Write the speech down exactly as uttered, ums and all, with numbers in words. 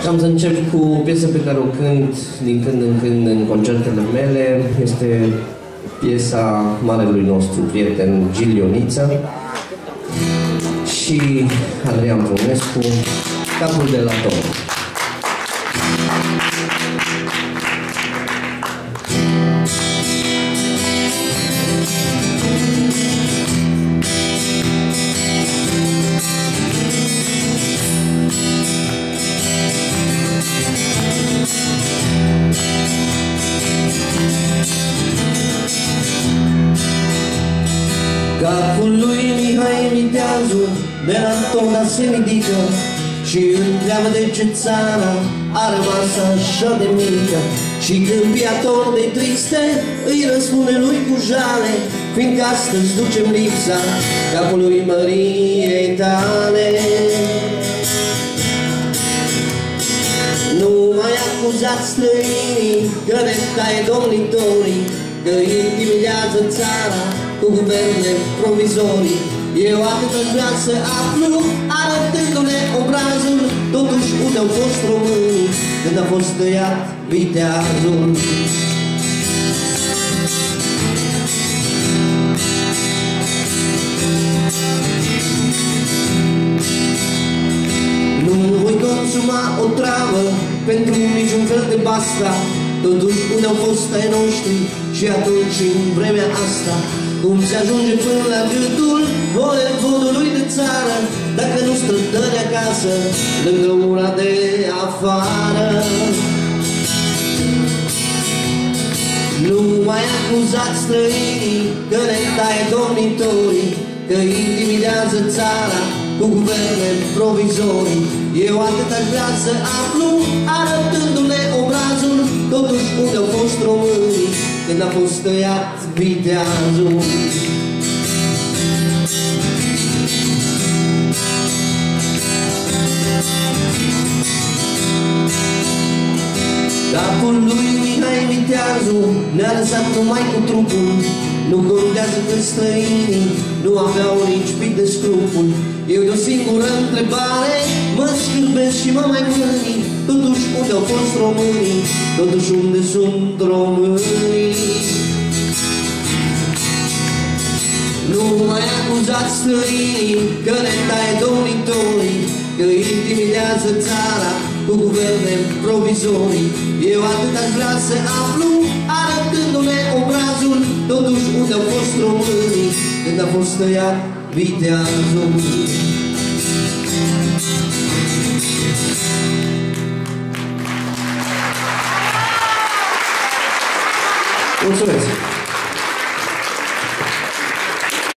Și am să încep cu o piesă pe care o cânt din când în când în concertele mele. Este piesa marelui nostru prieten Gil Ioniță și Adrian Brunescu, Capul de la Tom. Capul lui Mihai Viteazu de la tona se ridică și întreabă de ce țara a rămas așa de mică. Și când piator de triste îi răspunde lui cu jale, fiindcă astăzi ducem lipsa capului Măriei tale. Nu mai acuzați străinii că ne taie domnitorii, că intimidează țara cu guverne provizorii. Eu atât aș vrea să aflu, arătându-le obrazul, totuși unde au fost românii când a fost tăiat viteazul. Nu voi consuma o travă pentru niciun fel de basta, totuși unde au fost ai noștri și atunci în vremea asta. Cum se ajunge până la gâtul voievodului de țară, dacă nu stă de acasă, lângă ura de afară. Nu mai acuzați străinii că ne taie domnitorii, că intimidează țara cu guverne provizorii. Eu atât aș vrea să aflu, arătându-le obrazul, totuși unde au fost românii când a fost tăiat viteazul. Capul lui Mihai Viteazu ne-a lăsat numai cu trupul. Nu contează că străinii nu aveau nici pic de scrupul. Eu de o singură întrebare mă scârbesc și mă mai mâni, totuși unde au fost românii, totuși unde sunt românii. Nu mai acuzați străinii că ne taie domnitorii, că intimidează țara cu guverne provizorii. Eu atât aș vrea să aflu, arătându-le obrazul, totuși unde au fost românii când a fost tăiat viteazul. Mulțumesc!